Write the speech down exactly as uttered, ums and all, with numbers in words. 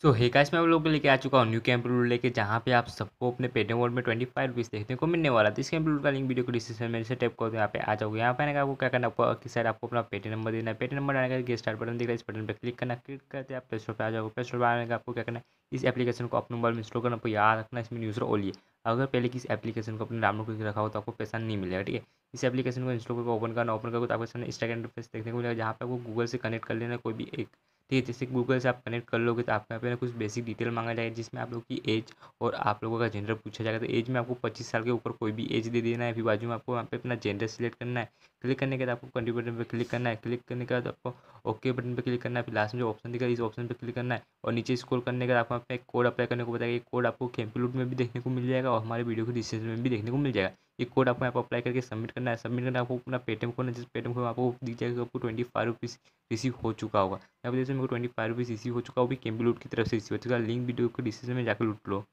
तो hey guys मैं आप लोगों को लेके आ चुका हूँ न्यू कैंप रूल लेके, जहाँ पे आप सबको अपने पेटीएम वॉलेट में ट्वेंटी फाइव रुपीज़ देखने को मिलने वाला था। इस कैंप रूल का लिंक वीडियो को डिस्क्रिप्शन में से टैप कर दो, यहाँ पे आ जाओगे। यहाँ पे आने का आपको क्या करना है, आपको किस साइड आपको अपना पेटीएम नंबर देना है। पेटीएम नंबर आने का गेट स्टार्ट बटन दिख रहा है, इस बटन पर क्लिक करना। क्लिक करते आप प्ले स्टोर पर आ जाओगे। प्ले स्टोर पर आने का आपको क्या करना है, इस एप्लीकेशन को अपने मोबाइल में इंस्टॉल करना। आपको याद रखना इसमें यूज़र ओनली है। अगर पहले किसी एप्लीकेशन को अपने डाउनलोड करके रखा हो तो आपको पैसा नहीं मिलेगा, ठीक है। इस एप्लीकेशन को इंस्टॉल करके ओपन करना। ओपन करके तो आपको सामने इंस्टाग्राम इंटरफेस देखने को मिलेगा, जहाँ पे आपको गूगल से कनेक्ट कर लेना कोई भी एक, ठीक है। जैसे गूगल से आप कनेक्ट कर लोगे तो आपको यहाँ पे ना कुछ बेसिक डिटेल मांगा जाएगा, जिसमें आप लोग की एज और आप लोगों का जेंडर पूछा जाएगा। तो एज में आपको पच्चीस साल के ऊपर कोई भी एज दे देना है। फिर बाजू में आपको वहाँ पे अपना जेंडर सिलेक्ट करना है। क्लिक करने के बाद आपको कंटिन्यू बटन पर क्लिक करना है। क्लिक करने के बाद आपको ओके बटन पर क्लिक करना है। फिर लास्ट में जो ऑप्शन दिखा है इस ऑप्शन पर क्लिक करना है और नीचे स्क्रॉल करने के बाद आपको वहाँ पे एक कोड अप्लाई करने को बताएगा। ये कोड आपको कैंपलूट में भी देखने को मिल जाएगा और हमारे वीडियो के डिस्क्रिप्शन में भी देखने को मिल जाएगा। ये कोड आपको यहाँ पर अप्लाई करके सबमिट करना है। सबमिट करना आपको अपना पेटीएम खोलना है, जिस पेटीएम को आपको दिख जाएगा आपको ट्वेंटी फाइव रुपीज़ रिसीव हो चुका होगा। यहाँ पर जैसे मेरे को ट्वेंटी फाइव रुपीज़ रिसीव हो चुका, वो भी कैंपलूट की तरफ से रिसीव हो चुका। लिंक वीडियो को डिस्क्रिप्शन में जाकर लूट लो।